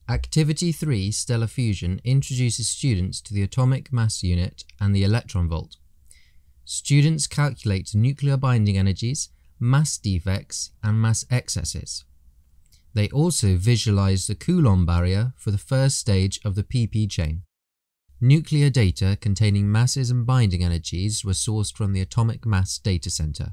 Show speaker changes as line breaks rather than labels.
Activity 3 Stellar Fusion introduces students to the atomic mass unit and the electron-volt. Students calculate nuclear binding energies, mass defects and mass excesses. They also visualise the Coulomb barrier for the first stage of the PP chain. Nuclear data containing masses and binding energies were sourced from the Atomic Mass Data Center.